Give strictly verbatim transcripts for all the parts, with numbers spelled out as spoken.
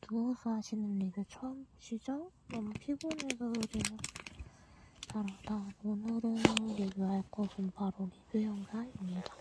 누워서 하시는 리뷰 처음 보시죠? 너무 피곤해서 그래요. 따라다 오늘은 리뷰할 것은 바로 리뷰 영상입니다.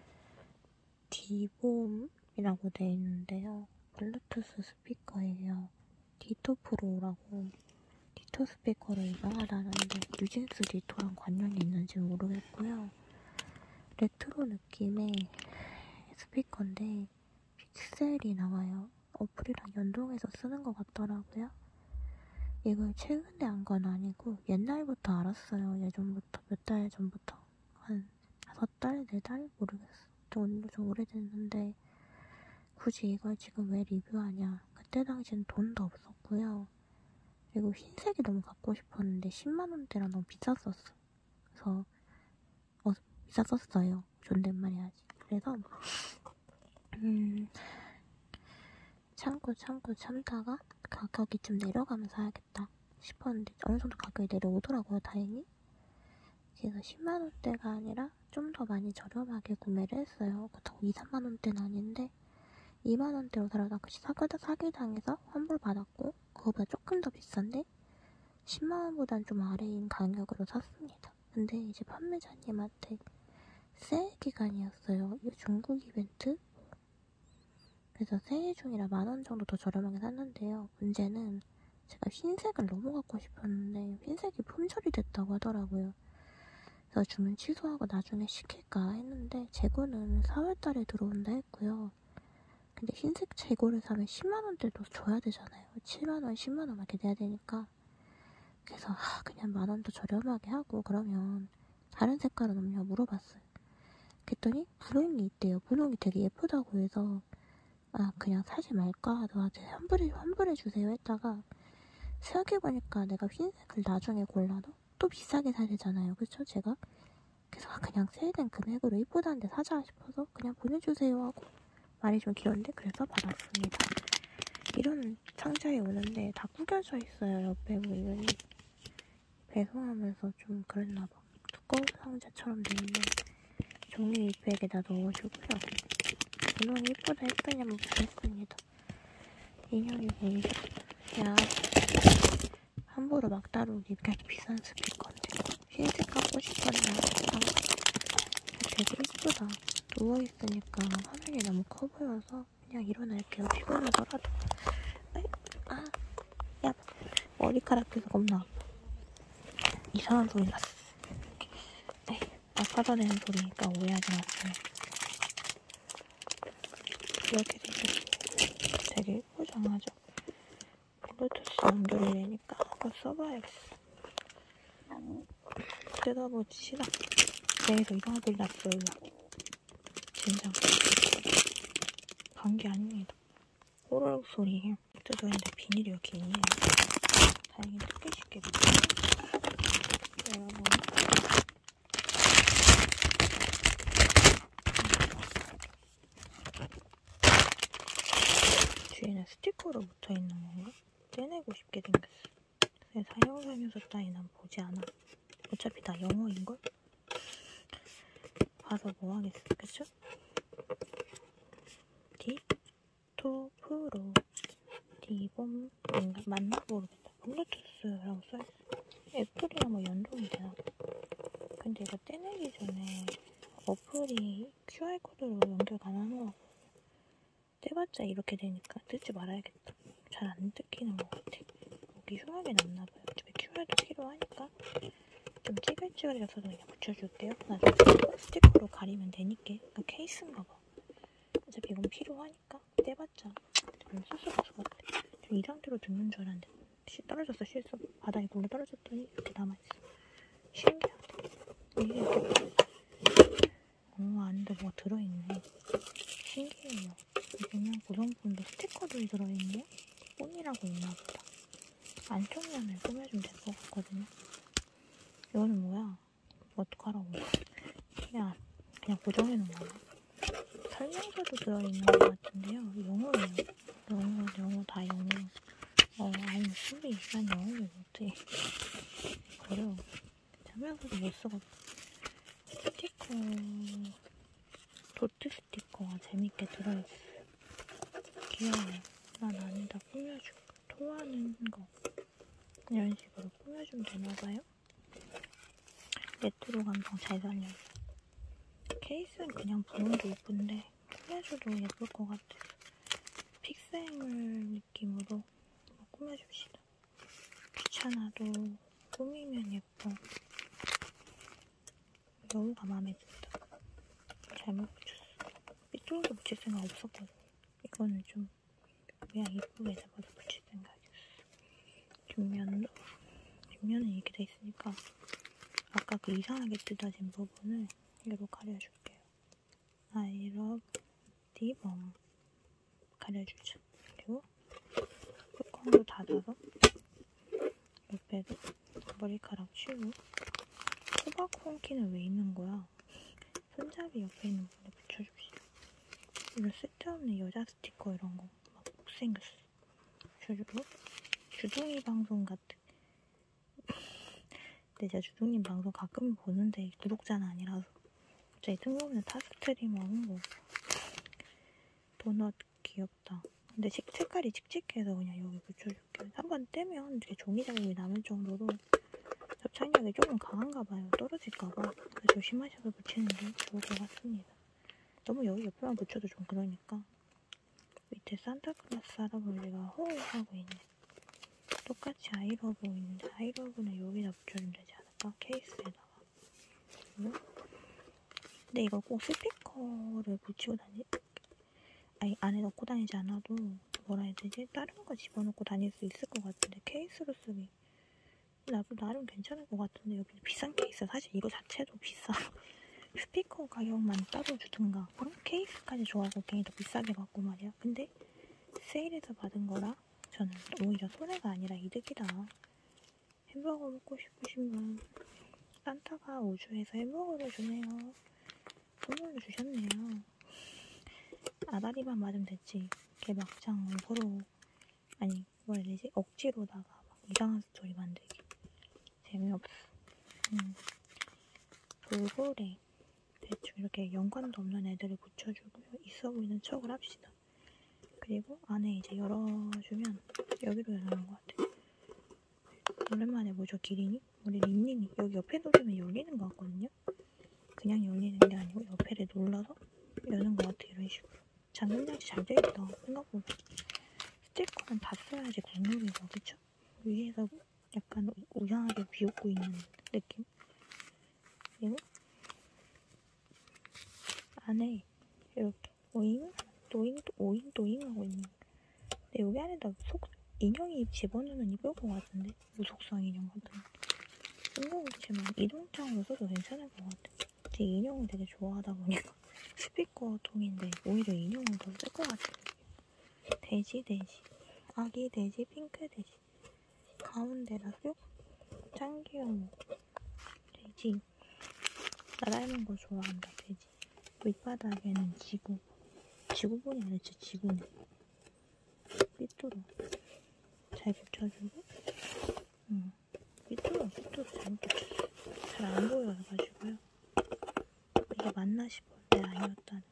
디봄이라고 되어 있는데요. 블루투스 스피커예요. 디토 프로라고. 디토 스피커로 유명하다는데 뉴진스 디토랑 관련이 있는지 모르겠고요. 레트로 느낌의 스피커인데 픽셀이 나와요. 어플이랑 연동해서 쓰는 것 같더라고요. 이걸 최근에 한 건 아니고 옛날부터 알았어요. 예전부터, 몇 달 전부터. 한 다섯 달, 네 달? 모르겠어. 좀, 좀 오래됐는데 굳이 이걸 지금 왜 리뷰하냐. 그때 당시엔 돈도 없었고요. 그리고 흰색이 너무 갖고 싶었는데 십만 원대라 너무 비쌌었어. 그래서 어, 비쌌었어요. 존댓말 해야지. 그래서 음... 참고 참고 참다가 가격이 좀 내려가면 사야겠다 싶었는데 어느 정도 가격이 내려오더라고요, 다행히. 그래서 십만 원대가 아니라 좀 더 많이 저렴하게 구매를 했어요. 그렇다고 이, 삼만 원대는 아닌데 이만 원대로 사려다가 사기당해서 환불받았고 그거보다 조금 더 비싼데 십만 원보단 좀 아래인 가격으로 샀습니다. 근데 이제 판매자님한테 세일 기간이었어요. 이 중국 이벤트? 그래서 세일 중이라 만 원 정도 더 저렴하게 샀는데요. 문제는 제가 흰색을 너무 갖고 싶었는데 흰색이 품절이 됐다고 하더라고요. 그래서 주문 취소하고 나중에 시킬까 했는데 재고는 사월 달에 들어온다 했고요. 근데 흰색 재고를 사면 십만 원대도 줘야 되잖아요. 칠만 원, 십만 원 이렇게 내야 되니까. 그래서 아, 그냥 만 원 더 저렴하게 하고 그러면 다른 색깔은 없냐고 물어봤어요. 그랬더니 분홍이 있대요. 분홍이 되게 예쁘다고 해서 아 그냥 사지 말까 너한테 환불해, 환불해주세요 했다가 생각해보니까 내가 흰색을 나중에 골라도 또 비싸게 사야 되잖아요. 그쵸 제가? 그래서 아, 그냥 세일된 금액으로 이쁘다는데 사자 싶어서 그냥 보내주세요 하고 말이 좀 길었는데 그래서 받았습니다. 이런 상자에 오는데 다 구겨져 있어요. 옆에 보면 배송하면서 좀 그랬나봐. 두꺼운 상자처럼 돼있는 종이백에다 넣어주고요. 분홍이 이쁘다 했더니 한번 보겠습니다. 인형이 보이죠? 야, 함부로 막 다루기 그렇게 비싼 스피커인데 흰색 갖고 싶었나? 아, 되게 이쁘다. 누워있으니까 화면이 너무 커 보여서 그냥 일어날게요. 피곤하더라도. 아이, 아, 야, 머리카락에서 겁나 아파. 이상한 소리 났어. 에이, 아까 전에 한 소리니까 오해하지 마세요. 이렇게 생겼어요. 되게 예쁘장하죠? 블루투스 연결이 되니까 한번 써봐야겠어. 뜯어보시다. 배에서 이상한 소리 났어요. 진짜. 감기 아닙니다. 호로록 소리. 뜯어있는데 비닐이 이렇게 있네요. 다행히 뜯기 쉽게 됐어요. 여러분. 뒤에는 스티커로 붙어있는 건가? 떼내고 싶게 생겼어. 사용설명서 따위 난 보지 않아. 어차피 다 영어인걸? 봐서 뭐하겠어, 그쵸? 디토 프로 디봄 뭔가 맞나? 모르겠다. 블루투스라고 써있어. 애플이랑 뭐 연동이 되나? 근데 이거 떼내기 전에 어플이 큐알코드로 연결 가능한 거 같고 떼봤자 이렇게 되니까 뜯지 말아야겠다. 잘 안 뜯기는 것 같아. 여기 흉하게 났나봐요. 어차피 큐알도 필요하니까 좀 찌글찌글해서 그냥 붙여줄게요. 나중에 스티커로 가리면 되니까. 그러니까 케이스인가봐. 어차피 이건 필요하니까 떼봤자 별로 쓸 수가 없을 것 같아. 이 상태로 듣는 줄 알았는데 시, 떨어졌어. 실수. 바닥에 굴러 떨어졌더니 이렇게 남아있어. 신기하다. 이게 이렇게 어 안에 뭐가 들어있네. 신기해요. 그냥 구성품도 스티커들이 들어있네? 폰이라고 있나보다. 안쪽면을 꾸며주면 될 것 같거든요. 이거는 뭐야? 어떡하라고. 그냥, 그냥 고정해놓은 거야. 설명서도 들어있는 것 같은데요. 영어예요. 영어, 영어 다 영어. 어, 아니, 소리. 난 영어를 못해. 그래요. 설명서도 못 써가지고. 스티커, 도트 스티커가 재밌게 들어있어요. 귀여워요. 난 안에다 꾸며주고 토하는 거 이런 식으로 꾸며주면 되나봐요. 레트로 감성 잘 살려요. 케이스는 그냥 분홍도 예쁜데 꾸며줘도 예쁠 것 같아서 픽셀 느낌으로 꾸며줍시다. 귀찮아도 꾸미면 예뻐. 여우가 마음에 든다. 잘못 붙였어. 삐뚤게 붙일 생각 없었거든. 이거는 좀 그냥 이쁘게 잡아서 붙일 생각이었어. 뒷면도 뒷면은 이렇게 돼 있으니까 아까 그 이상하게 뜯어진 부분을 이로 가려줄게요. I love the bomb 가려주죠. 그리고 뚜껑도 닫아서 옆에도 머리카락 치우고 호박 콩키는 왜 있는 거야? 손잡이 옆에 있는 부분에 붙여줍시다. 이런 쓸데없는 여자 스티커 이런 거 막 못생겼어. 붙여주고 주둥이 방송 같은 근데 제가 주둥님 방송 가끔 보는데 구독자는 아니라서 갑자기 뜬금없는 타스트리머 홍보. 도넛 귀엽다. 근데 색깔이 칙칙해서 그냥 여기 붙여줄게요. 한번 떼면 이렇게 종이 자국이 남을 정도로 접착력이 조금 강한가 봐요. 떨어질까봐. 그래서 조심하셔서 붙이는 게 좋을 것 같습니다. 너무 여기 옆에만 붙여도 좀 그러니까. 밑에 산타클로스 할아버지가 호우 하고 있네. 똑같이 아이러브 있는데 아이러브는 여기다 붙여주면 되지 않을까? 케이스에다가. 그리고 근데 이걸 꼭 스피커를 붙이고 다니 아니 안에 넣고 다니지 않아도 뭐라 해야 되지? 다른 거 집어넣고 다닐 수 있을 것 같은데 케이스로 쓰기 나도 나름 괜찮을 것 같은데 여기 비싼 케이스 사실 이거 자체도 비싸. 스피커 가격만 따로 주든가 그럼 케이스까지 좋아하고 괜히 더 비싸게 받고 말이야. 근데 세일해서 받은 거라 저는 오히려 손해가 아니라 이득이다. 햄버거 먹고 싶으시면 산타가 우주에서 햄버거를 주네요. 선물로 주셨네요. 아다리만 맞으면 됐지. 걔 막장 서로 아니 뭐라 해야 되지? 억지로다가 막 이상한 스토리 만들기 재미없어. 음. 돌고래 대충 이렇게 연관도 없는 애들을 붙여주고요. 있어 보이는 척을 합시다. 그리고 안에 이제 열어주면 여기로 열리는 것 같아요. 오랜만에 뭐죠? 기린이? 우리 린린이 여기 옆에 누르면 열리는 것 같거든요. 그냥 열리는 게 아니고 옆에를 눌러서 여는 것 같아요. 이런 식으로. 잠금장치 잘 되겠다. 생각보다. 스티커는 다 써야지 국룰이고 그쵸? 위에서 약간 이상하게 비웃고 있는 느낌? 그리고 안에 이렇게 오잉? 도잉? 오잉? 도잉? 하고 있는 근데 여기 안에다 속 인형이 집어넣으면 이쁠 것 같은데? 무속성 인형 같은 거. 뜬금없지만 이동장으로 써도 괜찮을 것 같아. 제 인형을 되게 좋아하다 보니까 스피커 통인데 오히려 인형을 더 쓸 것 같아. 돼지 돼지 아기 돼지 핑크 돼지 가운데다 쏙 짱 귀여워. 돼지 나 닮은 거 좋아한다. 돼지 밑바닥에는 지구 지구본이 아니라 진짜 지구네. 삐뚤어 잘 붙여주고 응. 삐뚤어 삐뚤어 잘 붙여줬어. 잘 안 보여가지고요. 이게 맞나 싶었는데 아니었다는.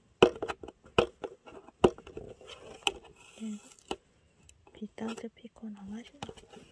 그래서 비싼 스피커 나가시나.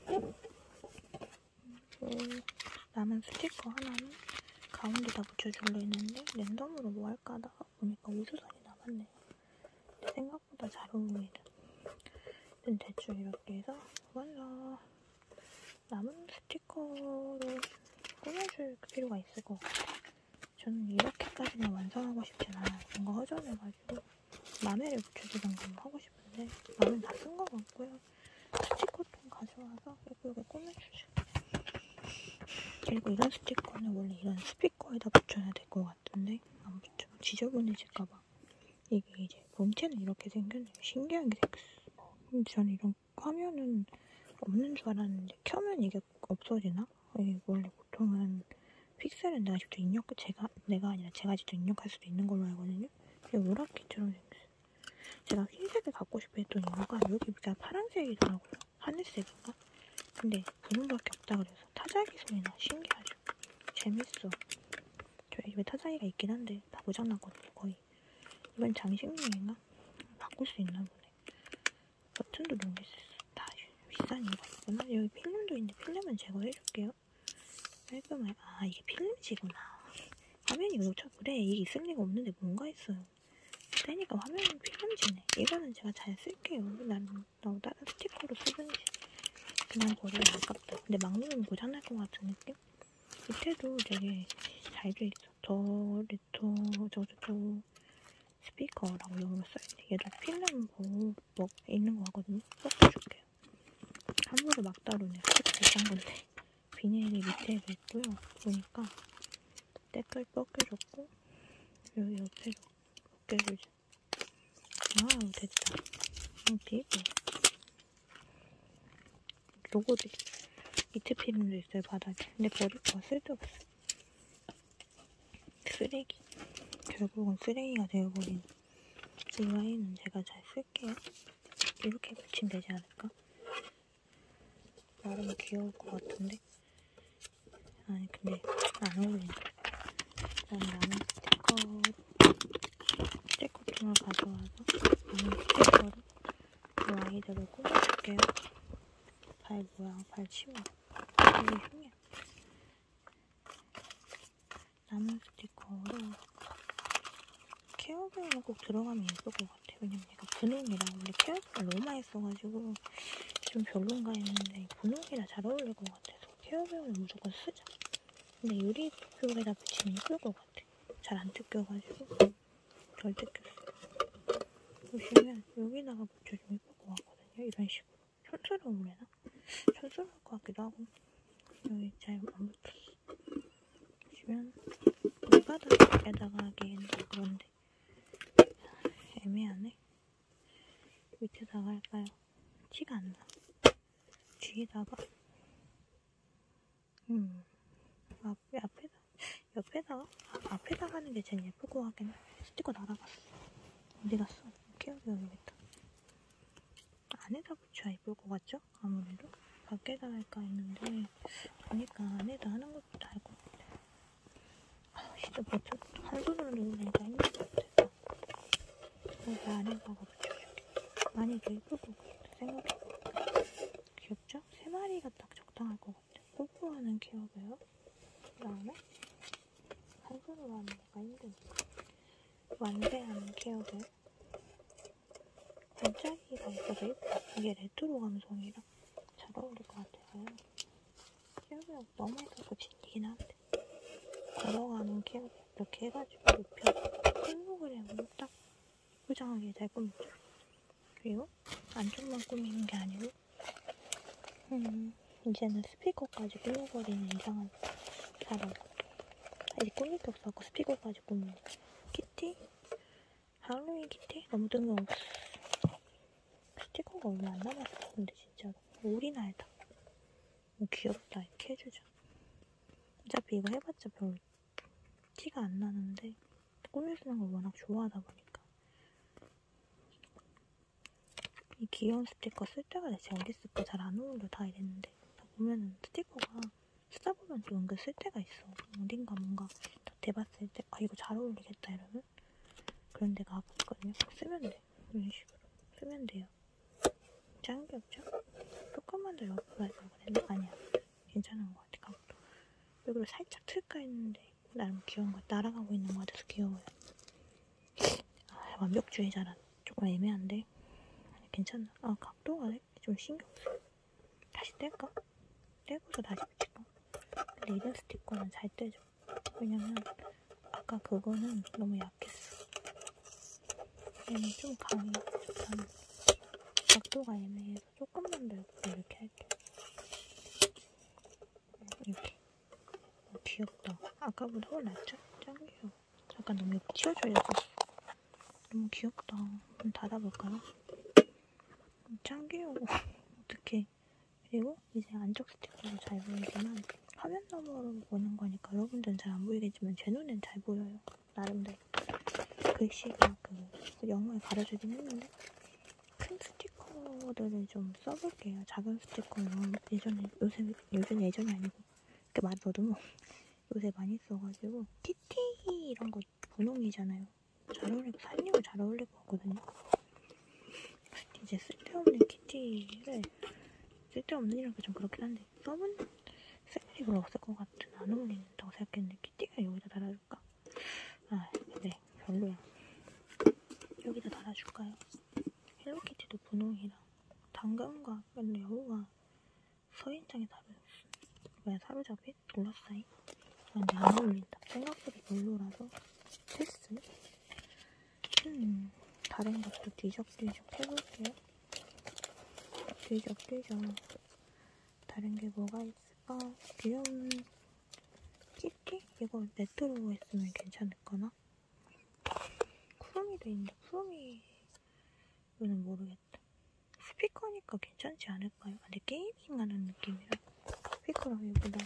그리고 남은 스티커 하나는 가운데다 붙여줄려 했는데 랜덤으로 뭐 할까 하다가 보니까 우주선이 남았네요. 근데 생각보다 잘 어울리는. 대충 이렇게 해서 완성. 남은 스티커로 꾸며줄 필요가 있을 것 같아요. 저는 이렇게까지만 완성하고 싶진 않아요. 뭔가 허전해가지고 마매를 붙여주던 거 하고 싶은데 마매 다 쓴 것 같고요. 스티커통 가져와서 예쁘게 꾸며주죠. 그리고 이런 스티커는 원래 이런 스피커에다 붙여야 될 것 같은데 안 붙여. 지저분해질까봐. 이게 이제 본체는 이렇게 생겼네요. 신기하게 생겼어. 근데 저는 이런 화면은 없는 줄 알았는데 켜면 이게 없어지나? 이게 원래 보통은 픽셀은 내가 직접 입력, 제가, 내가 아니라 제가 직접 입력할 수도 있는 걸로 알거든요. 이게 오락기처럼 생겼어요. 제가 흰색을 갖고 싶어 했던 이유가 여기가 파란색이더라고요. 하늘색인가? 근데 분홍밖에 없다 그래서 타자기 소리나 신기하죠? 재밌어. 저희 집에 타자기가 있긴 한데 다 고장났거든요, 거의. 이번 장식용인가? 바꿀 수 있나 보네. 버튼도 너무 다 비싼 이유가 있구나. 여기 필름도 있는데 필름은 제거해줄게요. 깔끔해. 아, 이게 필름지구나. 화면이 그렇죠? 그래, 이게 있을 리가 없는데 뭔가 있어요. 그러니까 화면은 필름지네. 이거는 제가 잘 쓸게요. 난 너무 다른 스티커로 쓰든지 그냥 버리면 아깝다. 근데 막 누르면 고장날 것 같은 느낌? 밑에도 되게 잘 돼 있어. 더 리토 저저저 스피커라고 영어로 써있네. 얘도 필름 뭐, 뭐 있는 거 같거든요. 섞어줄게요. 함부로 막 다루네. 스티커 비싼 건데. 비닐이 밑에도 있고요. 보니까 댓글 벗겨줬고 여기 옆에도 벗겨주죠. 아우, 됐다. 비고 로고도 밑에 필름도 있어요, 바닥에. 근데 버릴 거 쓸데없어. 쓰레기. 결국은 쓰레기가 되어버린 이 와인은 제가 잘 쓸게요. 이렇게 붙이면 되지 않을까? 나름 귀여울 것 같은데. 아니, 근데 안 어울린다. 그럼 나는 스티커로 스티커통을 가져와서 나는 스티커로 이 아이들을 꽂아줄게요. 발 모양, 발 치마. 되게 흉해. 남은 스티커로 케어베어는 꼭 들어가면 예쁠 것 같아요. 왜냐면 얘가 분홍이라 원래 케어베어 너무 많이 써가지고 좀 별론가 했는데 분홍이라 잘 어울릴 것 같아서 케어베어는 무조건 쓰자. 근데 유리 쪽에다 붙이면 예쁠 것 같아. 잘 안 뜯겨가지고 덜 뜯겼어. 보시면 여기다가 붙여주면 예쁠 것 같거든요. 이런 식으로. 촌스러우려나? 촌스러울 것 같기도 하고. 여기 잘 안 붙었어. 보시면 물바닥에다가 하기에는 그런데 애매하네. 밑에다가 할까요? 티가 안 나. 뒤에다가 음 앞, 앞에다 옆에다가 아, 앞에다가 하는 게 제일 예쁠 것 같긴 해. 스티커 날아갔어. 어디 갔어? 케어줘야겠다. 안에다 붙여야 예쁠 것 같죠? 아무래도 밖에다 할까 했는데 보니까 안에다 하는 것도 나을 것 같아. 아, 진짜 버튼 한 손으로 누르니까 힘들 것 같아서 여기 안에다가 붙여줄게. 많이 더 예쁠 것 같아. 생각해보니까 귀엽죠? 세 마리가 딱 적당할 것 같아. 뽀뽀하는 케어베어. 그 다음에 한 손으로 하는 거가 힘드니까 완배하는 케어베어. 반짝이가 있어서 예뻐. 이게 레트로 감성이라 잘 어울릴 것 같아요. 케어베어 너무 예뻐서 질리긴 한데 걸어가는 케어베어 이렇게 해가지고 눕혀 홀로그램으로 딱 포장하게 잘 꾸몄죠. 그리고 안쪽만 꾸미는 게 아니고 음, 이제는 스피커까지 꾸며버리는 이상한 사람. 아직 꾸밀 게 없어갖고 스피커까지 꾸미네. 키티? 할로윈 키티? 너무 뜬금없어. 스티커가 얼마 안 남았어. 근데 진짜로 오리날다. 뭐 귀엽다. 이렇게 해주자. 어차피 이거 해봤자 별로 티가 안 나는데 꾸며주는 걸 워낙 좋아하다 보니까 이 귀여운 스티커 쓸 때가 대체 어디 있을까? 잘 안 어울려 다 이랬는데 보면은 스티커가 쓰다 보면 또 은근 쓸 때가 있어. 어딘가 뭔가 대봤을 때 아 이거 잘 어울리겠다 이러면 그런 데가 있거든요. 쓰면 돼. 이런 식으로 쓰면 돼요. 짱 귀엽죠? 조금만 더 옆으로 하려고 그랬는데 아니야. 괜찮은 것 같아. 각도. 여기로 살짝 틀까 했는데 나름 귀여운 것 같아. 날아가고 있는 것 같아서 귀여워요. 아, 완벽주의자라 조금 애매한데 아니, 괜찮아. 아 각도가 좀 신경 써. 다시 뗄까? 떼고서 다시 붙일까? 근데 이런 스티커는 잘 떼죠. 왜냐면 아까 그거는 너무 약했어. 얘는 좀 강해. 저는 각도가 애매해서 조금만 더 옆으로 이렇게 할게. 이렇게. 어, 귀엽다. 아까보다 훨 낫죠? 짱 귀여워. 잠깐 너무 옆 치워줘야 돼. 너무 귀엽다. 좀 닫아볼까요? 짱 귀여워. 어떡해. 그리고 이제 안쪽 스티커도 잘 보이지만 화면 너머로 보는 거니까 여러분들은 잘 안 보이겠지만 제 눈엔 잘 보여요. 나름대로. 글씨가 그 영어에 가려주긴 했는데 큰 스티커들을 좀 써볼게요. 작은 스티커는 예전에 요새 요즘 예전이 아니고 이렇게 많이 더듬어. 요새 많이 써가지고 키티 이런 거 분홍이잖아요. 잘 어울리고 살림을 잘 어울릴 것 같거든요. 이제 쓸데없는 키티 뷰티를 쓸데없는 이런 게 좀 그렇긴 한데 써본 색깔이 별로 없을 것 같은 안 어울린다고 생각했는데 키티가 여기다 달아줄까? 아 네 별로야. 여기다 달아줄까요? 헬로키티도 분홍이랑 당근과 근데 여우가 서인장에 다루였어. 왜 사로잡힌? 둘러싸인? 아, 근데 안 어울린다. 생각보다 별로라서 패스. 음, 다른 것도 뒤적뒤적 해볼게요. 뒤적뒤적. 다른 게 뭐가 있을까? 귀여운 키티? 이거 레트로로 했으면 괜찮을까나? 쿠로미도 있는데 쿠로미는 모르겠다. 스피커니까 괜찮지 않을까요? 근데 게이밍하는 느낌이라 스피커라기보다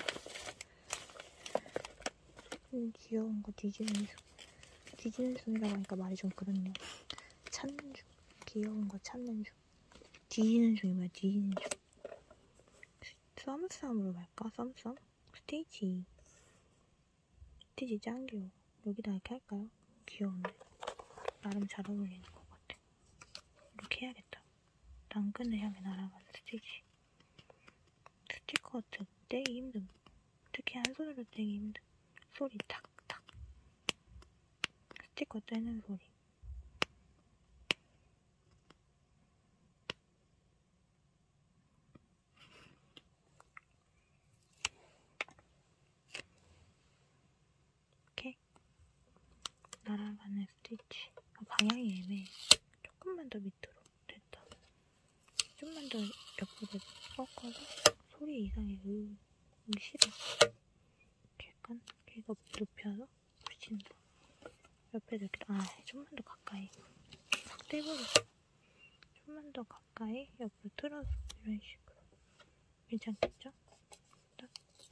음, 귀여운 거 뒤지는 중. 뒤지는 중이라고 하니까 말이 좀 그렇네요. 찾는 중. 귀여운 거 찾는 중. 뒤지는 중이 뭐야? 뒤지는 중. 썸썸으로 갈까? 썸썸? 스티치. 스티치 짱 귀여워. 여기다 이렇게 할까요? 귀여운데. 나름 잘 어울리는 것 같아. 이렇게 해야겠다. 당근을 향해 날아가는 스티치. 스티커 떼기 힘듦. 특히 한 손으로 떼기 힘듦. 소리 탁탁. 스티커 떼는 소리. 이렇게 날아가는 스티치. 아, 방향이 애매해. 조금만 더 밑으로. 됐다. 좀만 더 옆으로 꺾어서 소리 이상해. 으, 으 싫어. 약간 귀가 눕혀서 붙인다. 옆에도 이렇게 아 좀만 더 가까이 싹 떼버렸어. 좀만 더 가까이 옆으로 틀어서 이런 식으로 괜찮겠죠? 딱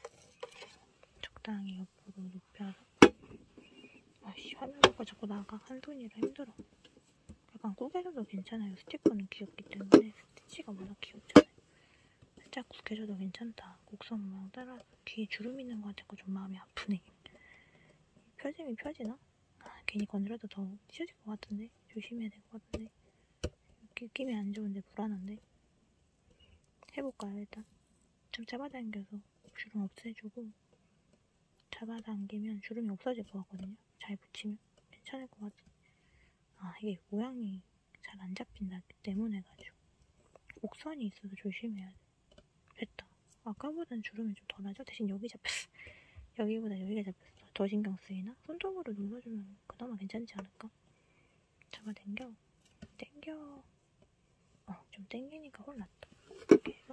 적당히 옆으로 눕혀서 아씨 화면 보고 자꾸 나가. 한 손이라 힘들어. 약간 구겨져도 괜찮아요. 스티커는 귀엽기 때문에 스티치가 워낙 귀엽잖아요. 살짝 구겨져도 괜찮다. 곡선 모양 따라서 귀에 주름 있는 것 같아서 좀 마음이 아프네. 펴지면 펴지나? 아, 괜히 건드려도 더 찢어질 것 같은데? 조심해야 될 것 같은데? 느낌이 안 좋은데 불안한데? 해볼까요 일단? 좀 잡아당겨서 주름 없애주고 잡아당기면 주름이 없어질 것 같거든요? 잘 붙이면 괜찮을 것 같아. 아 이게 모양이 잘 안 잡힌다 때문에 가지고 곡선이 있어서 조심해야 돼. 됐다. 아까보단 주름이 좀 덜하죠? 대신 여기 잡혔어. 여기보다 여기가 잡혔어. 더 신경 쓰이나? 손톱으로 눌러주면 그나마 괜찮지 않을까? 잡아당겨. 당겨. 어, 좀 당기니까 혼났다. 이렇게 해서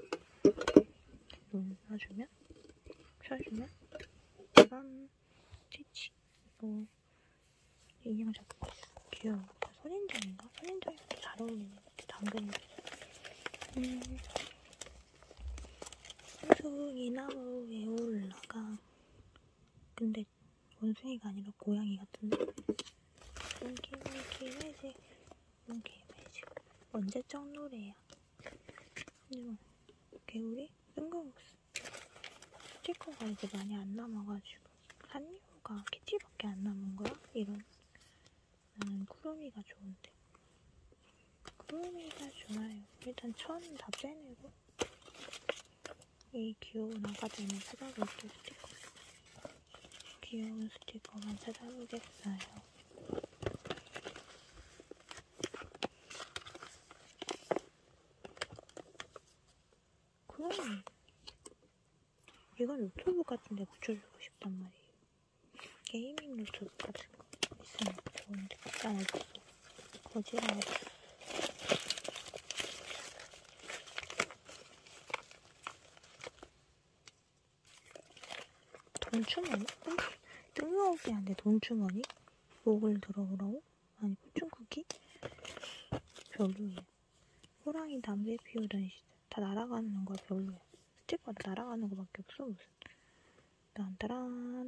눌러주면 펴주면 짜란 스티치. 이거 인형 잡고 있어. 귀여워. 선인장인가? 선인장이랑 잘 어울리네. 이렇게 당근이. 음. 원숭이 나무에 올라가. 근데 원숭이가 아니라 고양이 같은데? 몽키 몽키 매직 몽키 매직 언제적 노래야? 음, 개구리? 뜬금없어. 스티커가 이제 많이 안 남아가지고 산 이유가 키티밖에 안 남은 거야? 이런. 나는 쿠로미가 좋은데. 쿠로미가 좋아요. 일단 천 다 빼내고 이 귀여운 아가들만 찾아볼게요. 스티커. 귀여운 스티커만 찾아보겠어요. 쿠로미. 이건 노트북 같은 데 붙여주고 싶단 말이에요. 게이밍 노트북 같은 거 있으면 좋은데 갖다 놔줬어. 거지라고. 돈주머니? 뜬금없이 한데 돈주머니? 목을 들어오라고? 아니 포춘쿠키? 별로예요. 호랑이 담배 피우던 시절 다 날아가는 거 별로야. 스티커가 날아가는 거밖에 없어 무슨. 딴따란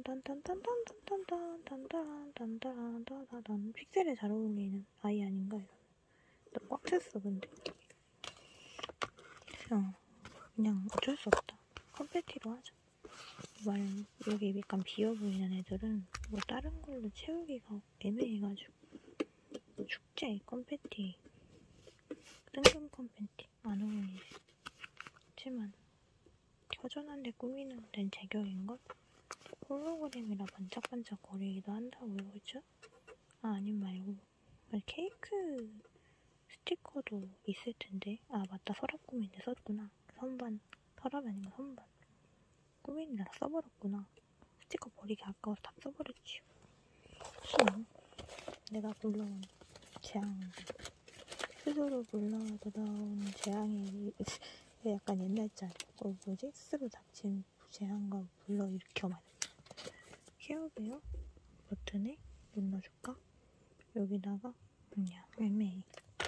딴딴딴딴딴딴딴딴딴딴딴딴 픽셀에 잘 어울리는 아이 아닌가 이러면. 너 꽉 찼어 근데. 어, 그냥 어쩔 수 없다. 컴패티로 하자. 말 여기 약간 비어 보이는 애들은 뭐 다른 걸로 채우기가 애매해가지고 축제 컴패티 뜬금 컴패티 안 어울리지. 하지만 허전한데 꾸미는 데는 제격인걸? 홀로그램이라 반짝반짝 거리기도 한다고요, 그쵸? 아, 아님 말고. 아니, 케이크 스티커도 있을 텐데. 아, 맞다. 서랍 꾸미는데 썼구나. 선반. 서랍이 아닌가, 선반. 꾸미느라 써버렸구나. 스티커 버리기 아까워서 다 써버렸지요. 혹시 내가 불러온 재앙, 스스로 불러들어온 재앙이 약간 옛날 짤. 어, 뭐지? 스스로 닥친 재앙과 불러일으켜 말이야. 케어베어 버튼에 눌러줄까? 여기다가 그냥 애매해.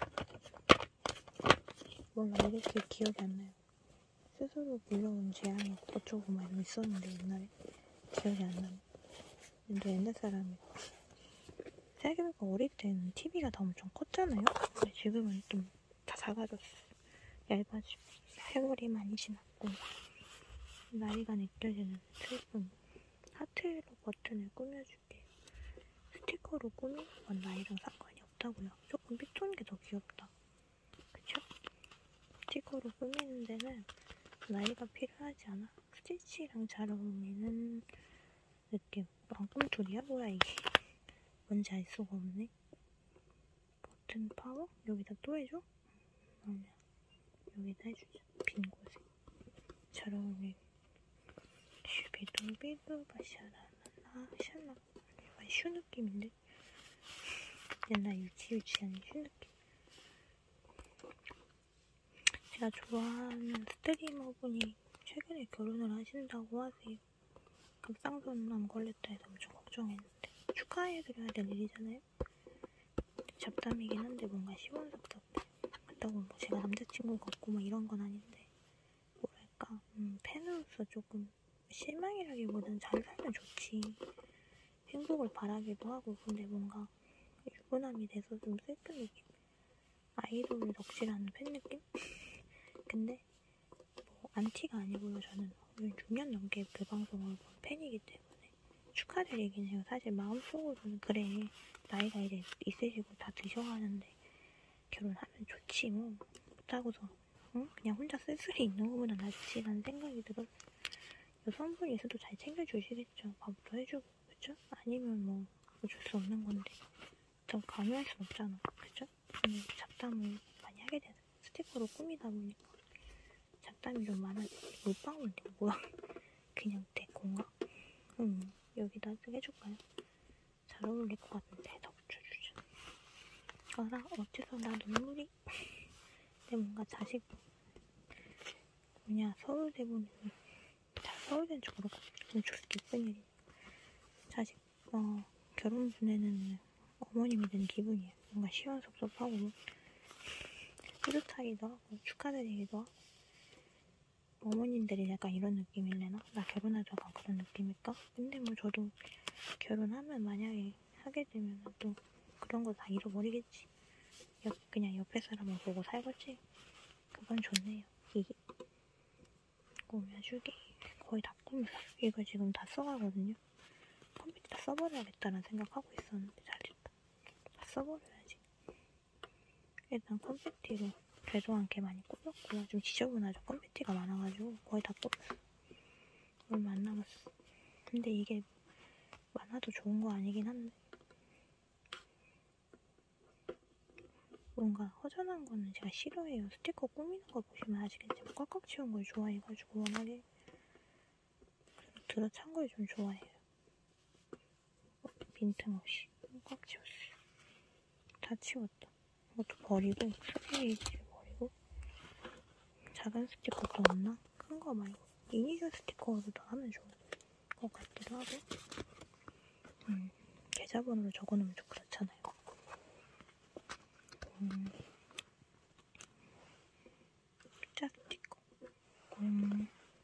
몰라, 이렇게 기억이 안 나요. 스스로 불러온 재앙이 어쩌고 막 이러고 있었는데 옛날에 기억이 안 나네. 근데 옛날 사람이 생각해보니까 어릴 때는 티비가 다 엄청 컸잖아요? 근데 지금은 좀 다 작아졌어. 얇아지고 세월이 많이 지났고 나이가 느껴지는 슬픔. 하트로 버튼을 꾸며줄게요. 스티커로 꾸미는 건 나이랑 상관이 없다고요. 조금 삐뚤은 게 더 귀엽다. 그쵸? 스티커로 꾸미는 데는 나이가 필요하지 않아. 스티치랑 잘 어울리는 느낌. 아, 꿈틀이야? 뭐야 이게. 뭔지 알 수가 없네. 버튼 파워? 여기다 또 해줘? 아니야. 여기다 해주자. 빈 곳에. 잘 어울리게. 슈비두비두 바샤라라라 샬라. 약간 슈 느낌인데? 옛날 유치 유치한 슈 느낌. 제가 좋아하는 스트리머분이 최근에 결혼을 하신다고 하세요. 갑상선암 걸렸다 해서 엄청 걱정했는데 축하해드려야 될 일이잖아요. 잡담이긴 한데 뭔가 시원섭섭해. 그렇다고 뭐 제가 남자친구가 없고 뭐 이런 건 아닌데 뭐랄까 음, 팬으로서 조금 실망이라기보다는 잘 살면 좋지. 행복을 바라기도 하고 근데 뭔가 유부남이 돼서 좀 슬픈 느낌. 아이돌을 덕질하는 팬 느낌? 근데 뭐 안티가 아니고요. 저는 육 년 넘게 그 방송을 본 팬이기 때문에 축하드리긴 해요. 사실 마음속으로는 그래 나이가 이제 있으시고 다 드셔가는데 결혼하면 좋지 뭐 못하고서 응? 그냥 혼자 쓸쓸히 있는 것보다 낫지 라는 생각이 들었어. 여성분이 있어도 잘 챙겨주시겠죠. 밥도 해주고 그쵸? 아니면 뭐 어쩔 수 없는 건데 좀 강요할 순 없잖아. 그쵸? 근데 잡담을 많이 하게 되는 스티커로 꾸미다 보니까 잡담이 좀 많아지지. 물방울인데 뭐야. 그냥 대공화? 음, 여기다 해줄까요? 잘 어울릴 것 같은데 더 붙여주자. 어라 어째서 나 눈물이 근데 뭔가 자식 뭐냐 서울대보는 서울대는 좀 그렇고 좀 기쁜 일이 자식 어 결혼 전에는 어머님이 된 기분이에요. 뭔가 시원섭섭하고 뿌듯하기도 하고 축하드리기도 하고 어머님들이 약간 이런 느낌일래나? 나 결혼하자가 그런 느낌일까? 근데 뭐 저도 결혼하면 만약에 하게 되면 또 그런 거 다 잃어버리겠지. 옆, 그냥 옆에 사람을 보고 살겠지. 그건 좋네요. 이게 꾸며주기 거의 다 꾸몄어. 이거 지금 다 써가거든요. 컴퓨터 다 써버려야겠다는 생각하고 있었는데 잘됐다. 다 써버려야지. 일단 컴퓨터로 되도 않게 많이 꾸몄고요. 좀 지저분하죠. 컴퓨터가 많아가지고 거의 다 꾸몄어. 얼마 안 남았어. 근데 이게 많아도 좋은 거 아니긴 한데 뭔가 허전한 거는 제가 싫어해요. 스티커 꾸미는 거 보시면 아시겠지만 꽉꽉 채운 걸 좋아해가지고 워낙에 그래서 들어찬 걸 좀 좋아해요. 어, 빈틈없이 꽉 채웠어요. 다 치웠다. 이것도 버리고 스테이지를 버리고 작은 스티커 또 없나? 큰 거 말고 이니셜 스티커로 더 하면 좋을 것 같기도 하고 음, 계좌번호를 적어놓으면 좀 그렇잖아요. 음, 숫자 스티커 음,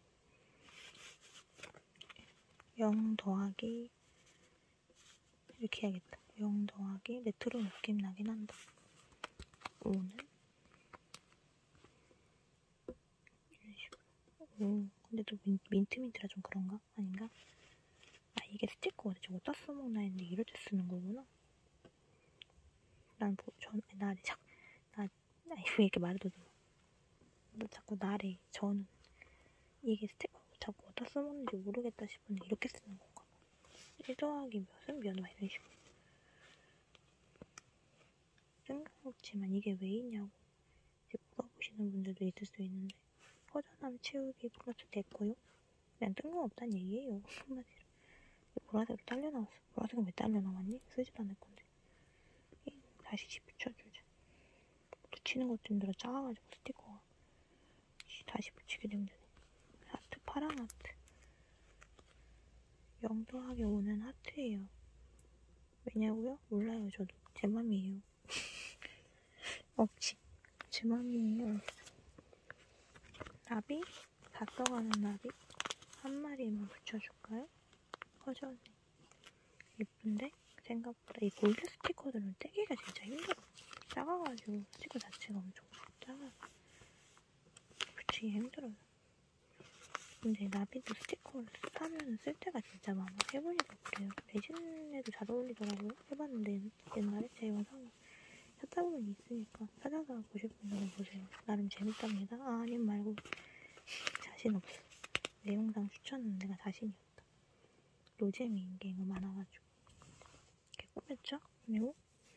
영 더하기 이렇게 해야겠다. 영 더하기 레트로 느낌 나긴 한다. 오는 이런 식으로. 오, 근데 또 민, 민트민트라 좀 그런가? 아닌가? 아 이게 스티커 어디 저거 어디다 써먹나 했는데 이럴 때 쓰는 거구나. 난 뭐, 전, 나, 자, 나, 나, 왜 이렇게 말해도 돼. 너 자꾸 나래. 저는 이게 스티커 자꾸 어디다 써먹는지 모르겠다 싶은데 이렇게 쓰는 건가 봐. 일 더하기 몇은 몇 막 이런 식으로. 뜬금없지만 이게 왜 있냐고 이제 물어보시는 분들도 있을 수 있는데 허전함 채우기 플러스 데코요? 그냥 뜬금없다는 얘기예요. 한마디로. 보라색으로 딸려 나왔어. 보라색은 왜 딸려 나왔니? 쓰지도 않을 건데. 다시 집 붙여주자. 붙이는 것도 힘들어. 작아가지고 스티커가. 다시 붙이기도 힘드네. 하트, 파란 하트. 영 더하기 오는 하트예요. 왜냐고요? 몰라요. 저도. 제 맘이에요. 억지. 제 맘이에요. 나비? 다 써가는 나비? 한 마리만 붙여줄까요? 허전해. 예쁜데? 생각보다 이 골드 스티커들은 떼기가 진짜 힘들어. 작아가지고 스티커 자체가 엄청 작아. 붙이기 힘들어요. 근데 나비도 스티커를 하면 쓸 때가 진짜 많아. 해보니까 그래요. 레진에도 잘 어울리더라고요. 해봤는데 옛날에 제 영상 찾아보면 있으니까 찾아서 보실 분들은 보세요. 나름 재밌답니다. 아, 아님 말고 자신 없어. 내 영상 추천은 내가 자신이 없다. 노잼인 게 많아가지고. 이렇게 꾸몄죠? 그리고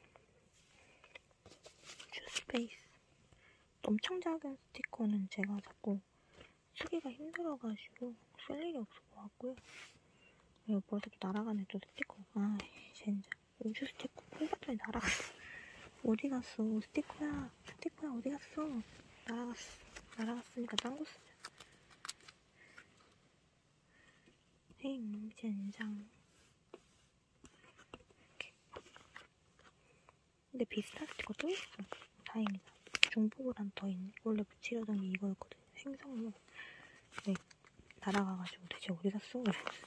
슈스페이스. 엄청 작은 스티커는 제가 자꾸 쓰기가 힘들어가지고 쓸 일이 없을 것 같고요. 이거 벌써 또 날아가네. 또 스티커. 아, 진짜 우주 스티커 콩밭에 날아갔어. 어디 갔어? 스티커야. 스티커야 어디 갔어? 날아갔어. 날아갔으니까 딴 거 쓰자. 헤잉 젠장. 이렇게. 근데 비슷한 스티커 또 있어. 다행이다. 중복을 한 더 있네. 원래 붙이려던 게 이거였거든요. 행성으로. 네. 날아가가지고 대체 어디 갔어?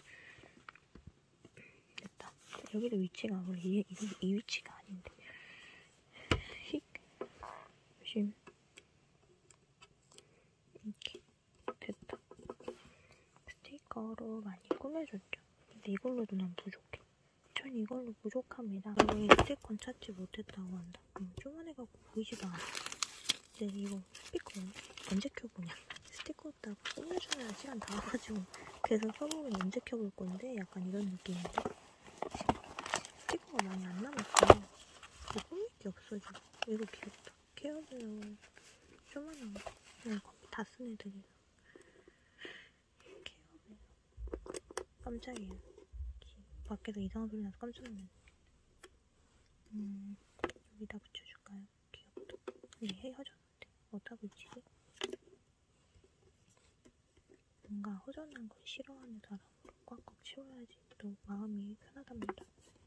됐다. 여기도 위치가 원래 이, 이, 이 위치가 아닌데. 휙. 조심. 이렇게. 됐다. 스티커로 많이 꾸며줬죠. 근데 이걸로도 난 부족해. 전 이걸로 부족합니다. 왜 스티커는 찾지 못했다고 한다. 음, 쪼만해갖고 보이지도 않아. 근데 이거 스피커 언제 켜보냐. 스티커 따고 꾸며주느라 시간 다 와가지고 그래서 써보면 언제 켜볼 건데 약간 이런 느낌인데 스티커가 많이 안 남았어요. 뭐 꾸밀 게 없어 지금. 이거 귀엽다. 케어베어 쪼만한 거. 이거 다 쓴 애들이야. 케어베어 깜짝이야. 밖에서 이상한 소리 나서 깜짝 놀랐네. 음, 여기다 붙여줄까요? 귀엽다. 근데 해 허전한데 어디다 붙이지? 뭔가 허전한 걸 싫어하는 사람으로 꽉꽉 채워야지 또 마음이 편하답니다.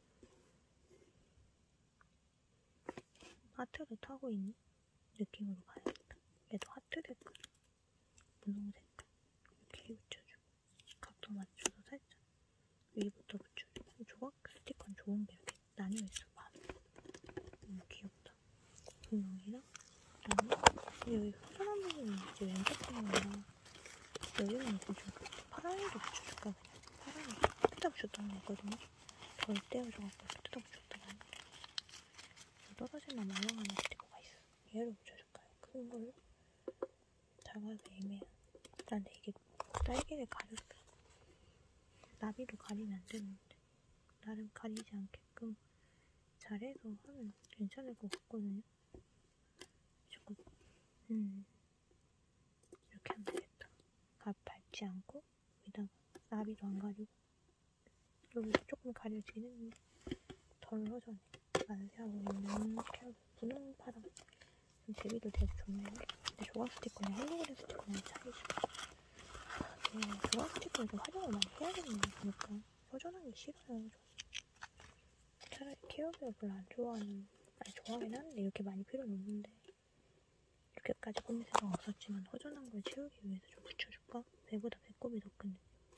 하트를 타고 있는 느낌으로 가야겠다. 얘도 하트 색깔, 분홍 색깔 이렇게 붙여주고 각도 맞춰서 살짝 위부터 붙여주고. 조각 스티커는 좋은 게 이렇게 나뉘어있어. 많아. 음, 귀엽다. 분홍이랑 그다음에 여기 허전한 부분이 이제 왼쪽 부분이랑 여기는 이제 좀 파란이도 붙여줄까 그냥. 파란이 뜯어 붙였던 거 있거든요. 덜 떼어줘갖고 뜯어 붙였다가 떨어지나 말랑하는 스티커가 있어. 얘를 붙여줄까요? 큰 걸로? 작아서 애매한. 근데 이게 딸기를 가렸어. 나비로 가리면 안 되는데 나름 가리지 않게끔 잘해서 하면 괜찮을 것 같거든요. 조금 음 이렇게 하면 되겠다. 가 밟지 않고 여기다가 나비도 안 가리고 여기 조금 가려지긴 했는데 덜 허전해. 만세하고 있는 케어 분홍 파랑 대비도 되게 좋네요. 근데 조각 스티커는 홀로그램 스티커는 차이죠. 네, 조각 스티커에도 활용을 많이 해야겠네요. 그러니까 허전한 게 싫어요. 차라리 케어베어 별로 안 좋아하는, 아니 좋아하긴 하는데 이렇게 많이 필요는 없는데 이렇게까지 꾸밀 생각 없었지만 허전한 걸 채우기 위해서 좀 붙여줄까? 배보다 배꼽이 더 큰데.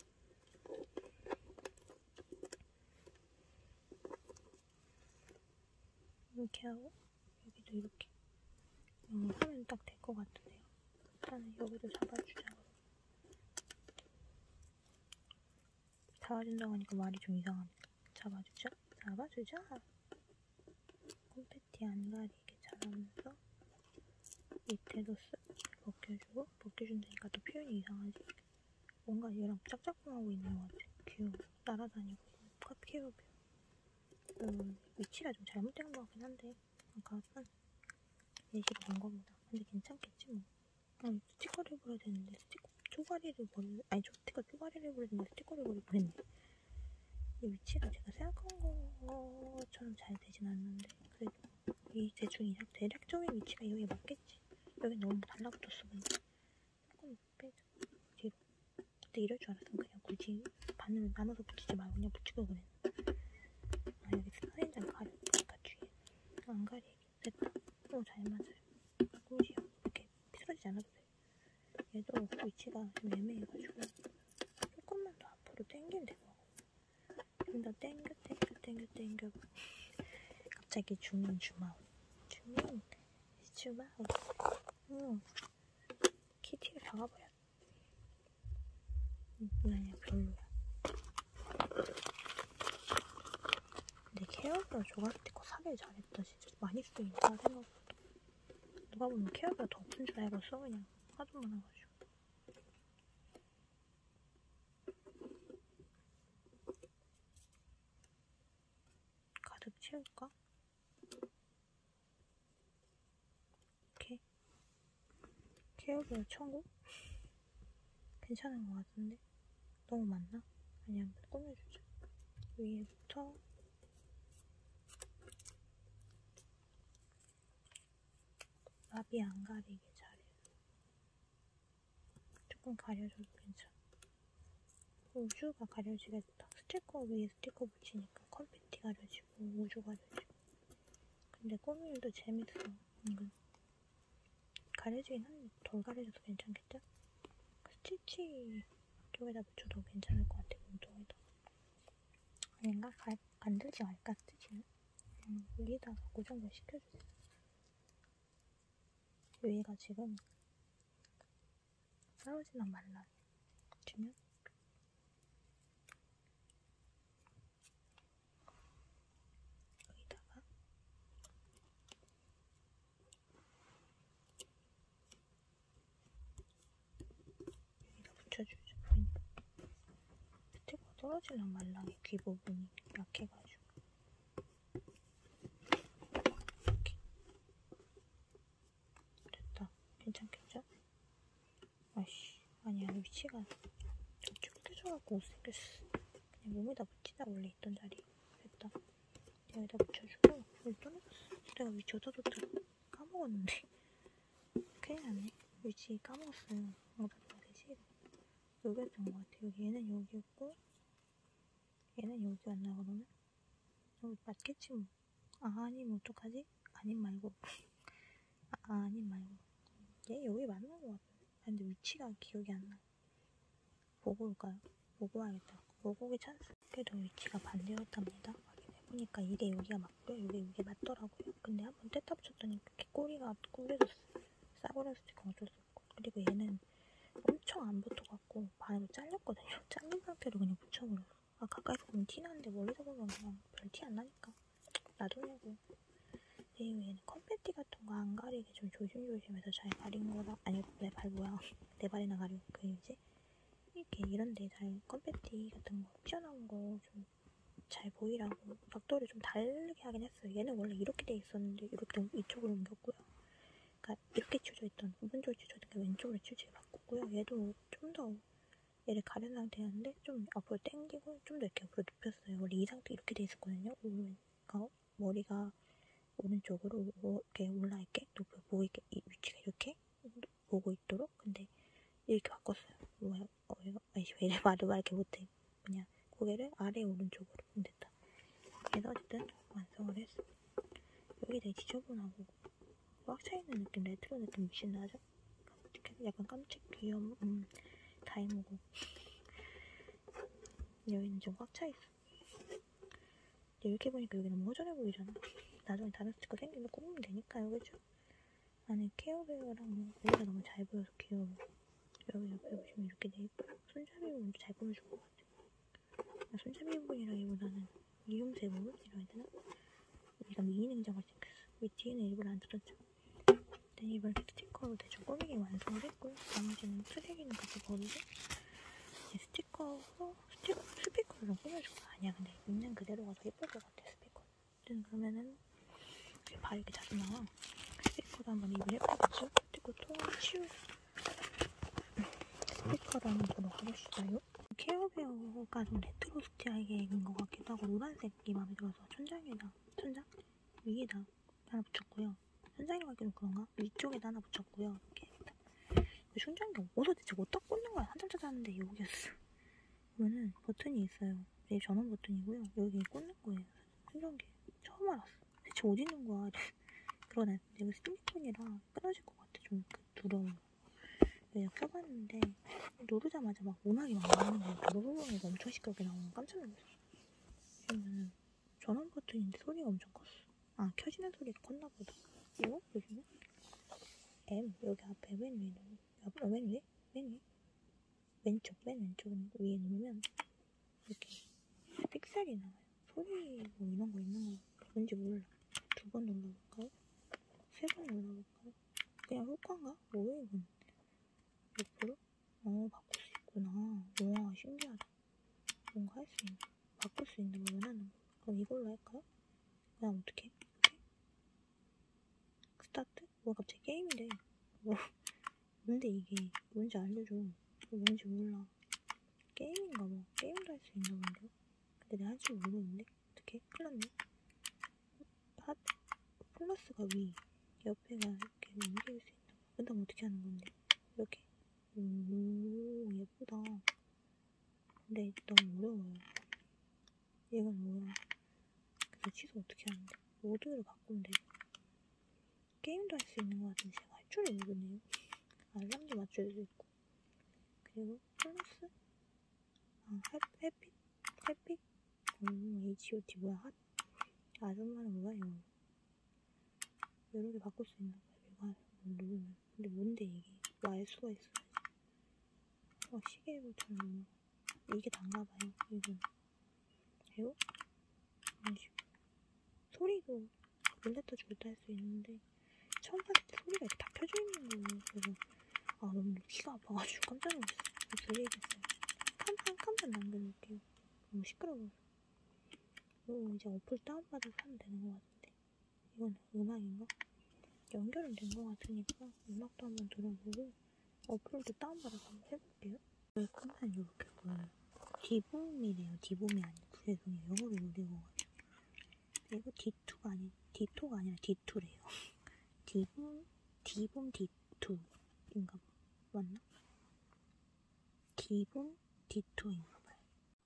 이렇게 하고 여기도 이렇게 음, 하면 딱 될 것 같은데요. 일단은 여기도 잡아주자. 잡아준다고 하니까 말이 좀 이상하네. 잡아주자. 잡아주자. 콤패티 안 가리게 잘하면서 밑에도 쓱 벗겨주고, 벗겨준다니까 또 표현이 이상하지. 뭔가 얘랑 짝짝꿍하고 있는 것 같아. 귀여워. 날아다니고. 카피해요. 음, 위치가 좀 잘못된 것 같긴 한데, 아까 한 예시로 본 거보다. 근데 괜찮겠지 뭐. 아니, 스티커를 해버려야 되는데, 스티커 쪼가리를 버리, 아니, 저 스티커 쪼가리를 해버려야 되는데, 스티커를 버리고 했네. 이 위치가 제가 생각한 것처럼 잘 되진 않는데, 그래도 이 대충 이작, 대략적인 위치가 여기에 맞겠지. 여기 너무 달라붙었어, 근데. 조금 빼자. 뒤로. 근데 이럴 줄 알았으면 그냥 굳이 반으로 나눠서 붙이지 말고 그냥 붙이고 그랬네. 아, 여기 사진장 가렸으니까 뒤에. 안 가리게. 됐다. 오, 잘 맞아요. 꿀이요. 이렇게 비스러지지 않아도 돼. 얘도 위치가 좀 애매해가지고 조금만 더 앞으로 당기면 되고 좀 더 당겨 당겨 당겨 당겨. 갑자기 주민 주마우 주민 주마우. 응. 키티를 박아버려. 응, 아니야 별로야. 근데 케어가 조각 스티커 사길 잘했다. 진짜 많이 쓰인다 생각보다. 누가 보면 케어가 더 없는 줄 알고 써 그냥 하도 많아가지고. 가득 채울까? 이렇게 케어별 천국? 괜찮은 것 같은데? 너무 많나? 아니 한번 꾸며주자. 위에부터 나비 안 가리게 잘해. 조금 가려줘도 괜찮아. 우주가 가려지겠다. 스티커 위에 스티커 붙이니까 컴패티 가려지고 우주 가려지고. 근데 꾸밀도 재밌어. 은근 가려지긴 한데 덜 가려져서 괜찮겠죠? 스티치 쪽에다 붙여도 괜찮을 것 같아. 몸통에다. 아닌가? 가, 만들지 말까 스티치는? 음, 여기다가 고정을 시켜주세요. 위에가 지금 떨어지는 말라. 주면 여기다가 여기다 붙여주죠. 스티커 떨어지는 말랑해. 귀 부분이 약해가지고. 이렇게. 됐다. 괜찮겠죠? 아이씨, 아니야. 위치가 쭉 뜯어갖고 못생겼어. 그냥 몸에다 붙이다 원래 있던 자리. 됐다. 여기다 붙여주고 여기 떨어졌어. 내가 위치 어디다 뒀더라? 까먹었는데. 큰일 났네. 위치 까먹었어요. 어디다 둬야 되지? 여기였던 것 같아. 여기 얘는 여기였고 얘는 여기였나 그러면? 여기 맞겠지 뭐. 아, 아니면 어떡하지? 아님 말고. 아, 아님 말고. 얘 여기 맞는 것 같은데. 아, 근데 위치가 기억이 안 나. 보고 올까요? 보고 와야겠다. 보고 오기 찬스. 그래도 위치가 반대였답니다. 확인해보니까 이게 여기가 맞고요. 여기 여기 맞더라고요. 근데 한번 뗐다 붙였더니 이렇게 꼬리가 꾸겨졌어요. 싸구려 스티커 어쩔 수 없고. 그리고 얘는 엄청 안 붙어갖고 반으로 잘렸거든요. 잘린 상태로 그냥 붙여버렸어. 아, 가까이서 보면 티나는데 멀리서 보면 그냥 별 티 안 나니까 놔두려고. 그리고 얘는 컴패티 같은 거 안 가리게 좀 조심조심해서 잘 가린 거라. 아니, 내 발 뭐야. 내 발이나 가리고 그 이제 이렇게 이런데 잘 컴패티 같은 거 튀어나온 거 좀 잘 보이라고 각도를 좀 다르게 하긴 했어요. 얘는 원래 이렇게 돼 있었는데 이렇게 이쪽으로 옮겼고요. 그러니까 이렇게 치워져 있던 오른쪽으로 치워져 있던 게 왼쪽으로 치워져 바꿨고요. 얘도 좀 더 얘를 가린 상태였는데 좀 앞으로 당기고 좀 더 이렇게 앞으로 눕혔어요. 원래 이 상태 이렇게 돼 있었거든요. 그러니까 머리가 오른쪽으로 이렇게 올라있게 높여 보이게 이 위치가 이렇게 보고 있도록. 근데 이렇게 바꿨어요. 뭐야? 어, 아이씨 왜 이래 말을 말 이렇게 못해. 그냥 고개를 아래 오른쪽으로. 됐다. 그래서 어쨌든 완성을 했어. 여기 되게 지저분하고 꽉 차있는 느낌, 레트로 느낌 무신 나죠? 약간 깜찍 귀여움, 음, 다이모고. 여기는 좀 꽉 차있어. 이렇게 보니까 여기 너무 허전해 보이잖아. 나중에 다른 스티커 생기면 꼽으면 되니까요, 그죠? 안에 케어베어랑 뭐 여기가 너무 잘 보여서 귀여워. 여기 옆에 보시면 이렇게 돼있고 손잡이 부분도 잘 꾸며준 것 같아. 손잡이 부분이라기보다는 이음새 부분이라 해야 되나? 여기가 미니 냉장고를 생겼어. 위 뒤에는 일부러 안 뜯었죠. 근데 이번에 스티커로 대충 꾸미기 완성을 했고요. 나머지는 쓰레기는 그렇게 버리고 이제 스티커로 스티커, 스피커를 좀 꾸며줄 거야. 아니야, 근데 있는 그대로가 더 예쁠 것 같아, 스피커. 그러면은 발이 이렇게 자주 나와. 스피커로 한번 입을 해봐야겠죠? 스티커 통을 치우고 스피커를 한번 보도록 하겠어요. 케어베어가 좀 레트로 스타일인 것 같기도 하고 노란색이 마음에 들어서 천장에다, 천장? 위에다 하나 붙였고요. 천장이라고 하기는 그런가? 위쪽에다 하나 붙였고요. 이렇게. 천장이 어디서 대체 어디다 꽂는 거야? 한참 찾았는데 여기였어. 그러면은 버튼이 있어요. 내 전원 버튼이고요. 여기 꽂는 거예요. 천장기. 처음 알았어. 대체 어디 있는 거야? 그러고 나서 이거 실리콘이라 끊어질 것 같아. 좀 그 두려워요. 그래서 켜봤는데 누르자마자 막 음악이 막 나오는 거예요. 노르르가 엄청 시끄럽게 나오는 거 깜짝 놀랐어. 그러면은 전원 버튼인데 소리가 엄청 컸어. 아, 켜지는 소리가 컸나 보다. 이거? 보시면 M 여기 앞에 맨 위는 어, 맨 위? 맨 위? 왼쪽 맨 왼쪽 위에 누르면 이렇게 픽셀이 나와요. 소리 뭐 이런 거 있는 거 뭔지 몰라. 두 번 눌러볼까요? 세 번 눌러볼까요? 그냥 효과인가? 뭐예요 이건? 몇 프로? 어, 바꿀 수 있구나. 우와, 신기하다. 뭔가 할 수 있네. 바꿀 수 있는 거면 하는 거. 그럼 이걸로 할까요? 그냥 어떻게? 이렇게? 스타트? 뭐 갑자기 게임인데. 뭐, 뭔데 이게? 뭔지 알려줘. 뭔지 몰라. 게임인가 뭐. 게임도 할 수 있나 본데요? 근데 내가 할 줄 모르는데? 어떻게? 큰일 났네. 핫? 플러스가 위. 옆에가 이렇게 움직일 수 있나 봐. 그 다음 어떻게 하는 건데? 이렇게. 오, 예쁘다. 근데 너무 어려워요. 얘가 뭐야? 그래서 취소 어떻게 하는데? 모드를 바꾸면 되죠. 게임도 할 수 있는 것 같은데 제가 할 줄을 모르네요. 알람도 맞출 수 있고. 그리고 플러스? 아, 햇빛? 햇빛? 음, 에이치 오 티 뭐야? 핫? 아줌마는 뭐야 이거? 이렇게 바꿀 수 있나 봐요. 이거 누르면. 근데 뭔데 이게? 뭐 알 수가 있어야지. 어, 시계로 잘 몰라. 이게 단가 봐요. 이거. 그리고 이런 식으로. 소리도 몰랐다 줄다 할 수 있는데 처음 봤을 때 소리가 이렇게 다 켜져 있는 거예요. 그래서 아, 너무 귀가 아파가지고 깜짝 놀랐어요. 그래서 얘기했어요. 한, 한 칸만 남겨놓을게요. 너무 시끄러워서. 그리고 이제 어플 다운받아서 하면 되는 것 같은데 이건 음악인가? 연결은 된 것 같으니까 음악도 한번 들어보고 어플도 다운받아서 한번 해볼게요. 왜 끝나면 이렇게 보여요. 디봄이래요. 디봄이 아니고 죄송해요. 영어로 읽어가지고. 이거 디투가 아니, 디토가 아니라 디투래요. 디봄, 디봄 디투인가 봐. 맞나? 디봄 디투인가 봐요.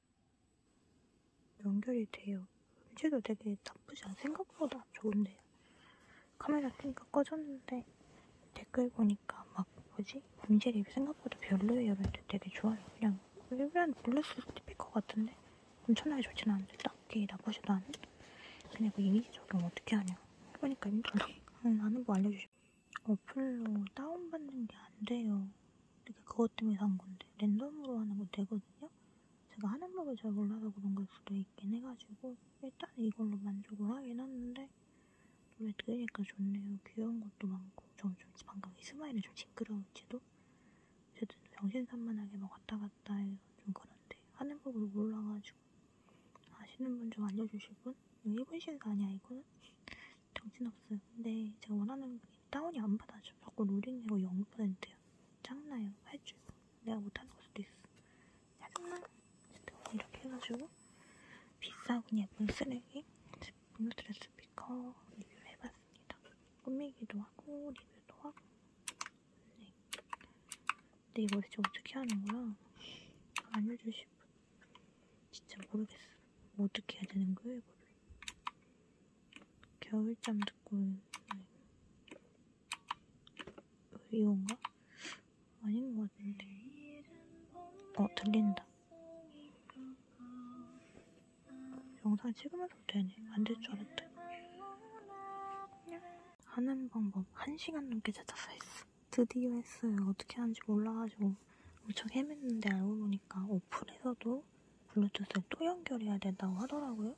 연결이 돼요. 문제도 되게 나쁘지 않아. 생각보다 좋은데요. 카메라 켜니까 꺼졌는데 댓글 보니까 막 뭐지? 음질 리뷰 생각보다 별로예요. 근데 되게 좋아요. 그냥 일반 블루투스 스피커 같은데 엄청나게 좋진 않은데 딱히 나쁘지도 않은? 그냥 그 이미지 적용 어떻게 하냐. 해보니까 힘들어. 아는 거 알려주시면. 어플로 다운받는 게 안 돼요. 그러니까 그것 때문에 산 건데 랜덤으로 하는 거 되거든요. 제가 하는 법을 잘 몰라서 그런 걸 수도 있긴 해가지고 일단 이걸로 만족을 하긴 하는데 노래 들으니까 좋네요. 귀여운 것도 많고 좀, 좀 방금 이 스마일은 좀 징그러울지도 어쨌든 정신산만하게 막 왔다 갔다 해서 좀 그런데 하는 법을 몰라가지고 아시는 분 좀 알려주실 분? 이거 일본 신사 아니야 이거는? 정신없어요. 근데 제가 원하는 다운이 안 받아줘. 자꾸 로딩 되고 영 퍼센트야. 짱나요. 할 줄. 내가 못하는 걸 수도 있어. 짜증나. 이렇게 해가지고 비싸고 예쁜 쓰레기 블루투스 스피커 리뷰를 해봤습니다. 꾸미기도 하고 리뷰도 하고. 네. 근데 이거 대체 어떻게 하는 거야? 알려주실 분. 진짜 모르겠어. 뭐 어떻게 해야 되는 거예요 이거를? 겨울잠 듣고 네. 이건가? 아닌 것 같은데. 어, 들린다. 영상 찍으면서도 되네. 안 될 줄 알았다. 하는 방법 한 시간 넘게 찾아서 했어. 드디어 했어요. 어떻게 하는지 몰라가지고 엄청 헤맸는데 알고 보니까 어플에서도 블루투스를 또 연결해야 된다고 하더라고요.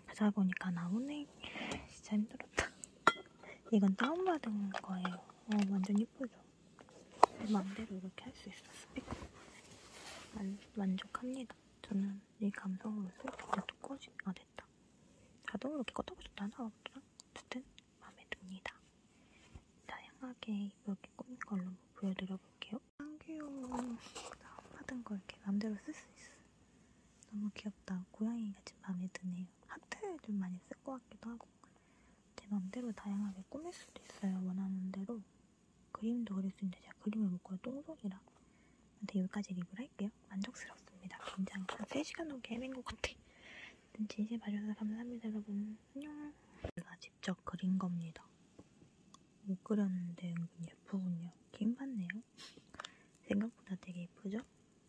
찾아보니까 나오네. 진짜 힘들었다. 이건 다운받은 거예요. 어, 완전 예쁘죠? 내 맘대로 이렇게 할 수 있어. 스피커 만, 만족합니다. 저는 이 감성으로 쓸 텐데 또 꺼지, 아 됐다. 자동으로 이렇게 껐다고 줬다 하나 보더라. 어쨌든 마음에 듭니다. 다양하게 이렇게 꾸민 걸로 한번 보여드려볼게요. 안 귀여워. 다운받은 거 이렇게 맘대로 쓸 수 있어. 너무 귀엽다. 고양이가 지금 마음에 드네요. 하트를 좀 많이 쓸 것 같기도 하고 제 맘대로 다양하게 꾸밀 수도 있어요. 원하는 대로. 그림도 그릴 수 있는데 제가 그림을 못 그려 똥손이라. 근데 여기까지 리뷰를 할게요. 만족스럽습니다. 굉장히 한 세 시간 넘게 헤맨 것 같아. 진심 봐주셔서 감사합니다, 여러분. 안녕. 제가 직접 그린 겁니다. 못 그렸는데 은근 예쁘군요. 킹받네요. 생각보다 되게 예쁘죠?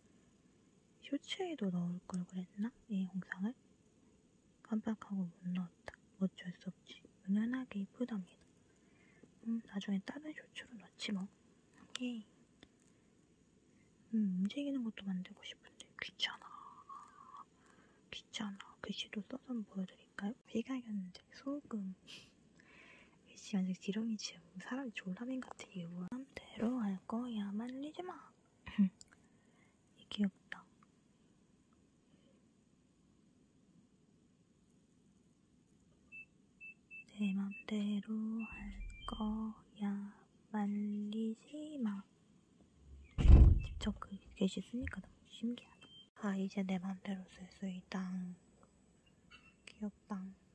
쇼츠에도 넣을 걸 그랬나? 이 영상을? 깜빡하고 못 넣었다. 어쩔 수 없지. 은은하게 예쁘답니다. 음, 나중에 다른 쇼츠로 넣지 뭐. 예. 음, 움직이는 것도 만들고 싶은데 귀찮아. 귀찮아. 글씨도 써서 한번 보여드릴까요? 비가였는데 소금. 글씨 완전 지렁이지. 사람이 졸라맨 같아. 이거 맘대로 할 거야. 말리지 마. 귀엽다. 내 맘대로 할 거야. 말리지 마. 직접 그 글씨 쓰니까 너무 신기하다. 아, 이제 내 맘대로 쓸 수 있다. 귀엽다.